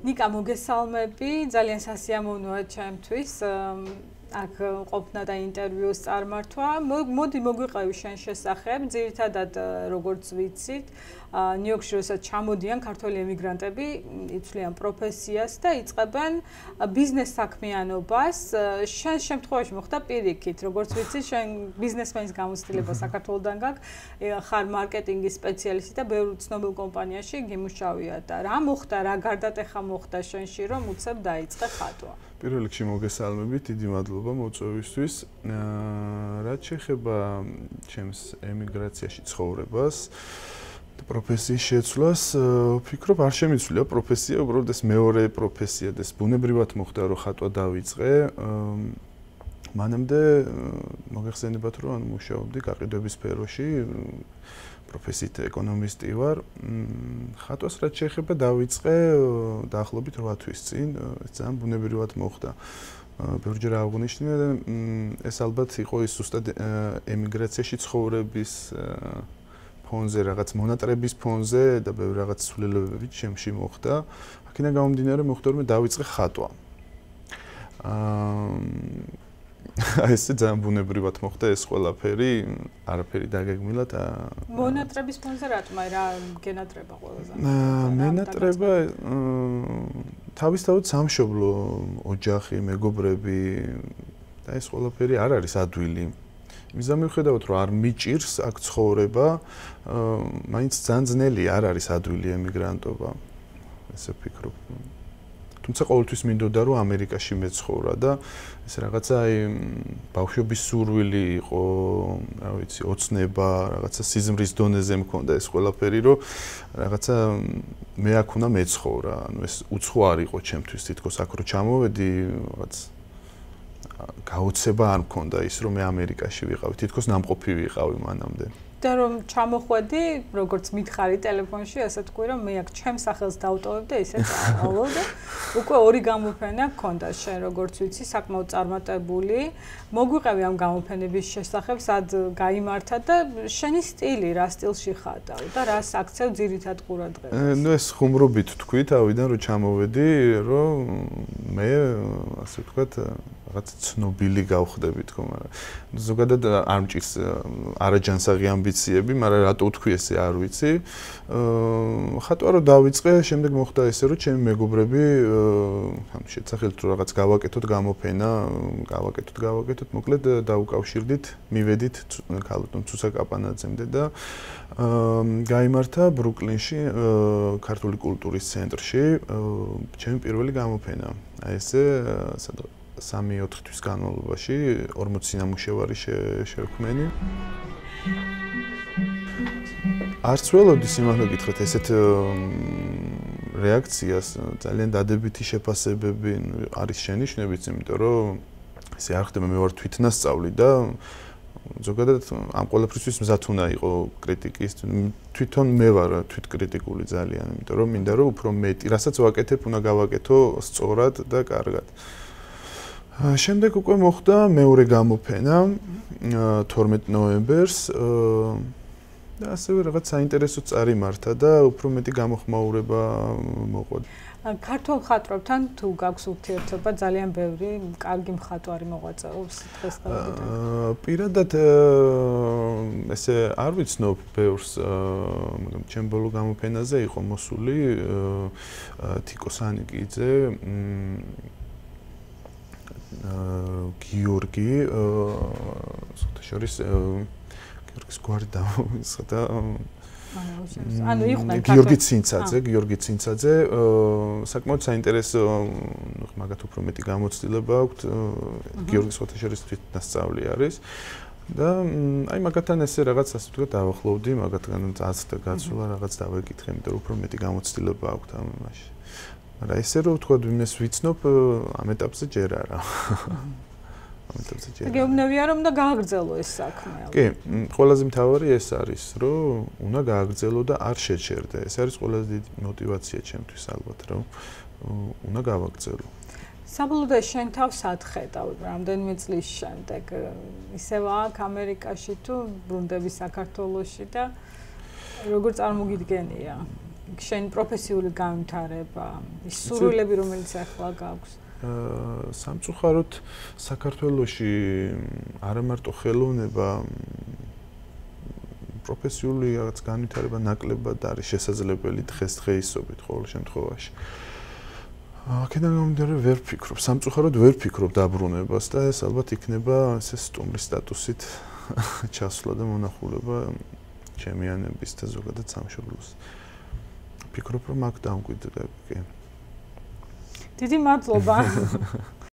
ნიკა მოგესალმები, ძალიან სასიამოვნოა ჩემთვის აქ ყოფნა და ინტერვიუს წარმართვა. მოდი მოგვიყევი შენ შესახებ, ძირითადად როგორც ვიცით, ნიუ-იორკში როცა ჩამოდიან ქართველი ემიგრანტები, იცვლიან პროფესიას და იწყებენ ბიზნეს საქმიანობას. შენ შემთხვევაში მოხდა პირიქით, როგორც ვიცი, შენ ბიზნესმენის გამოცდილება საქართველოდან გაქვს, ხარ მარკეტინგის სპეციალისტი და ბევრ ცნობილ კომპანიაში გიმუშავია და რა მოხდა, რა გარდატეხა მოხდა შენში, რომ უცებ დაიწყე ხატვა? პირველ რიგში მოგესალმებით, დიდი მადლობა მოწვევისთვის. რაც შეეხება ჩემს ემიგრაციაში ცხოვრებას და პროფესიის შეცვლას, ვფიქრობ, არ შემიცვლია პროფესია, უბრალოდ ეს მეორე პროფესია და ეს ბუნებრივად მოხდა, რომ ხატვა დავიწყე. მანამდე მოგეხსენებათ, რომ მუშაობდი გაყიდვების სფეროში, პროფესიით ეკონომისტი ვარ. ხატვას რაც შეეხება დავიწყე დაახლოებით 8 თვის წინ, ეს ძალიან ბუნებრივად მოხდა. ბევრჯერ აღნიშნე, ეს ალბათ იყო ის ზუსტად ემიგრაციაში ცხოვრების ფონზე, რაღაც მონატრების ფონზე და ბევრ რაღაც ცვლილებებით შემში მოხდა. აქედან გამომდინარე მოხდა, რომ დავიწყე ხატვა. ეს ძალიან ბუნებრივად მოხდა ეს ყველაფერი, არაფერი დაგეგმილად. მონატრების ფონზე რატომ რა გენატრება ყველაზე? მენატრება თავისთავად სამშობლო, ოჯახი, მეგობრები და ეს ყველაფერი არ არის ადვილი. იმის გამიხედავთ, რომ არ მიჭირს აქ ცხოვრება, მაინც ძალიან ძნელი არ არის ადვილი ემიგრანტობა. ესე ვფიქრობ. თუმცა ყოველთვის მინდოდა რომ ამერიკაში მეცხოვრა და ეს რაღაცა ბავშვობის სურვილი იყო, რა ვიცი, ოცნება, რაღაცა სიზმრის დონეზე მქონდა ეს ყველაფერი, რომ რაღაცა მე აქ უნდა მეცხოვრა, ანუ ეს უცხო არ იყო ჩემთვის, თითქოს აქ რო ჩამოვედი, რაღაც გაოცება არ მქონდა ის, რომ მე ამერიკაში ვიყავი, თითქოს ნამყოფი ვიყავი მანამდე. და რომ ჩამოხვედი, როგორც მითხარი ტელეფონში, ასე თქვი, რომ მე აქ ჩემს სახელს დავტოვებ და ისე წავალ და უკვე ორი გამოფენა გქონდა შენ, როგორც ვიცი, საკმაოდ წარმატებული. მოგვიყევი ამ გამოფენების შესახებ, სად გაიმართა და შენი სტილი, რა სტილში ხატავ და რას აქცევ ძირითად ყურადღებას? ნუ ეს ხუმრობით თქვი, თავიდან რომ ჩამოვედი, რომ მე ასე ვთქვათ, რაღაც ცნობილი გავხდები თქო, მაგრამ ზოგადად არ მჭირს არაჯანსაღი ამბიციები, მაგრამ რატო ვთქვი ესე არ ვიცი. ხატვა რო დავიწყე, შემდეგ მოხდა ესე, რომ ჩემი მეგობრები შეცახელთ რომ რაღაც გავაკეთოთ გამოფენა, გავაკეთოთ, მოკლედ დაუკავშირდით, მივედით ქალბატონ ცუსა კაპანაძემდე და გაიმართა ბრუკლინში, ქართული კულტურის ცენტრში, ჩემი პირველი გამოფენა. აი ესე 3-4 თვის განმავლობაში 40 ნამუშევარი შევქმენი. არც ველოდი სიმართლე გითხრათ ესეთ რეაქციას, ძალიან დადებითი შეფასებები არის შენიშვნებიც, იმიტომ რომ ესე არ ხდება, მე ვარ თვითნასწავლი და ზოგადად ამ ყველაფრისთვის მზად უნდა იყო კრიტიკის, თვითონ მე ვარ თვითკრიტიკული ძალიან, იმიტომ რომ მინდა რომ უფრო მეტი, რასაც ვაკეთებ, უნდა გავაკეთო სწორად და კარგად. შემდეგ უკვე მოხდა მეორე გამოფენა 12 ნოემბერს და ასევე რაღაც საინტერესო წარიმართა და უფრო მეტი გამოხმაურება მოყვა. ქართულ მხატვრებთან თუ გაქვს ურთიერთობა, ძალიან ბევრი კარგი მხატვარი მოღვაწეობს დღესდღეობით. პირადად ესე არ ვიცნობ ბევრს, მაგრამ ჩემ ბოლო გამოფენაზე იყო მოსული თიკო სანიკიძე, გიორგი, შორის გიორგის გვარი დავისხდა. ანუ იყვნენ გიორგი ცინცაძე, საკმაოდ საინტერესო, მაგათ უფრო მეტი გამოცდილება აქვს. გიორგის შორის თვითნასწავლი არის. და აი მაგათთან ესე რაღაც ასე ვთქვათ დავახლოვდი, მაგათგან წასვლა გაცვლა რაღაც დავეკითხე, იმიტომ რომ უფრო მეტი გამოცდილება აქვს ამ იმაში. მაგრამ ესე რომ ვთქვათ, ვინმეს ვიცნობ, ამ ეტაპზე ჯერ არა. გეუბნებია რომ უნდა გააგრძელო ეს საქმე. კი, ყველაზე მთავარი ეს არის, რომ უნდა გააგრძელო და არ შეჩერდე. ეს არის ყველაზე დიდი мотиваცია ჩემთვის ალბათ, რომ უნდა გავაგრძელო. საბოლოოდ შენ თავს ადხედავ რამდენიმე წლის შემდეგ, ისევ აქ ამერიკაში თუ ბრუნდები საქართველოში და როგორ წარმოგიდგენია? შენ პროფესიული განვითარება, ის სურვილები, რომელიც ახლა გაქვს? სამწუხაროდ საქართველოში არა მარტო ხელოვნება, პროფესიული რაღაც განვითარება ნაკლებად არის შესაძლებელი დღესდღეობით ყოველ შემთხვევაში. აქედან გამომდინარე ვერ ვფიქრობ, სამწუხაროდ ვერ ვფიქრობ დაბრუნებას და ეს ალბათ იქნება ესე სტუმრის სტატუსით ჩასვლა და მონახულება ჩემიანების და ზოგადად სამშობლოს. ვფიქრობ, რომ აქ დამკვიდრები, კი. დიდი მადლობა.